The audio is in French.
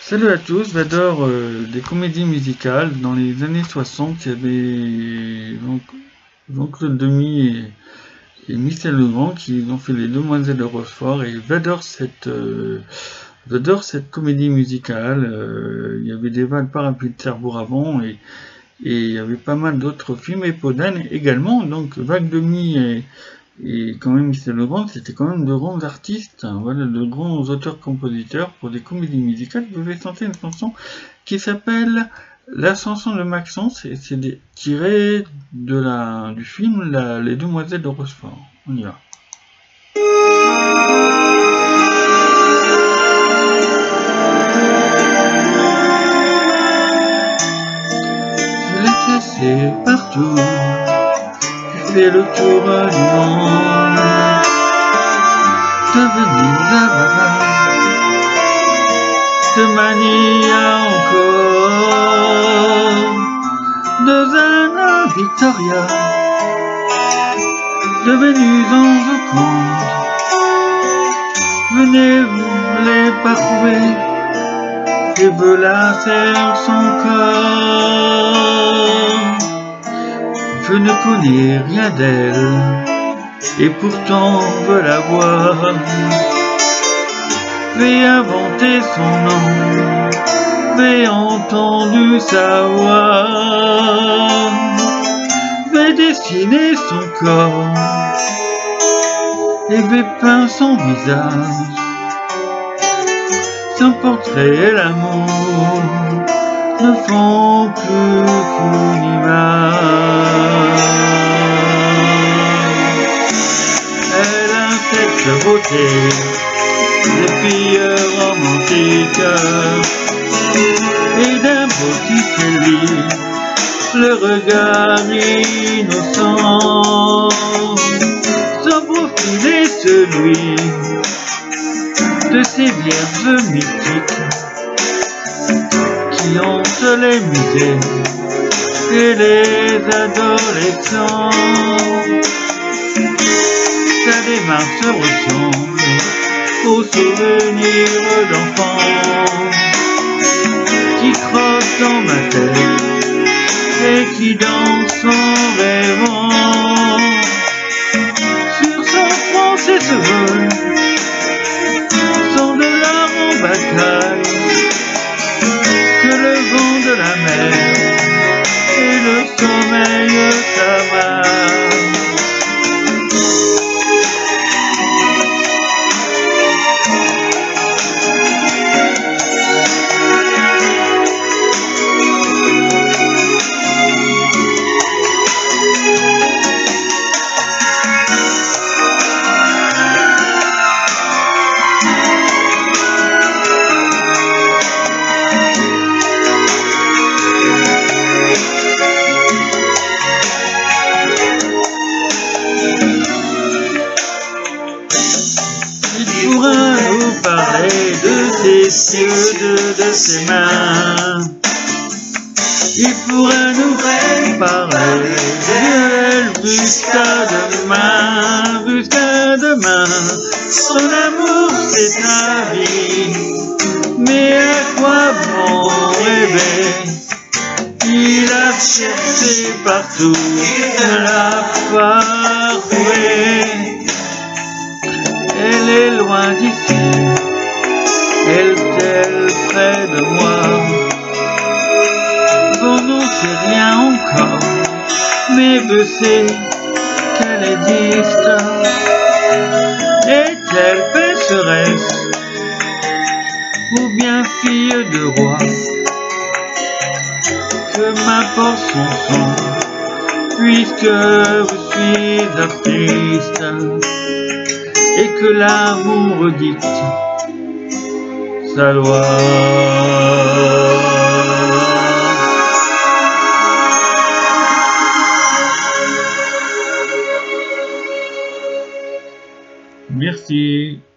Salut à tous, j'adore des comédies musicales. Dans les années 60, il y avait Jean-Claude Demy et Michel Legrand qui ont fait Les Demoiselles de Rochefort et j'adore cette comédie musicale. Il y avait des balles parapluies de Cherbourg avant et il y avait pas mal d'autres films et Podane également. Donc Vague Demy et quand même Michel Legrand, c'était quand même de grands artistes, hein, voilà, de grands auteurs-compositeurs pour des comédies musicales. Je vais chanter une chanson qui s'appelle La chanson de Maxence et c'est tiré du film Les Demoiselles de Rochefort. On y va. Je l'ai cherché partout, j'ai fait le tour du monde, devenu là-bas, de mania encore, de Zana Victoria, devenu ange au conte. Venez, vous les parcourir, et voilà faire son corps. Je ne connais rien d'elle, et pourtant veux la voir. J'ai inventé son nom, j'ai entendu sa voix, j'ai dessiné son corps, et j'ai peint son visage. Son portrait et l'amour ne font plus qu'une image. Elle a cette beauté des filles romantiques et d'un beau Ticelli, le regard innocent. Son profil est celui de ces vierges mythiques qui hantent les musées et les adolescents. Sa démarche ressemble aux souvenirs d'enfants qui crottent dans ma tête et qui dansent en rêvant. Sur son front ses cheveux sont de l'or en bataille, que le vent de la mer et le sommeil s'amarrent. Il pourra nous parler de ses yeux, de ses mains. Il pourra nous parler d'elle jusqu'à demain, Son amour c'est sa vie, mais à quoi bon rêver? Il a cherché partout, il ne l'a pas trouvé. Elle est loin d'ici, est-elle près de moi? Bon, non, c'est rien encore, mais je sais qu'elle existe. Est-elle pécheresse ou bien fille de roi? Que m'importe son son, puisque je suis artiste et que l'amour dicte sa loi. Merci.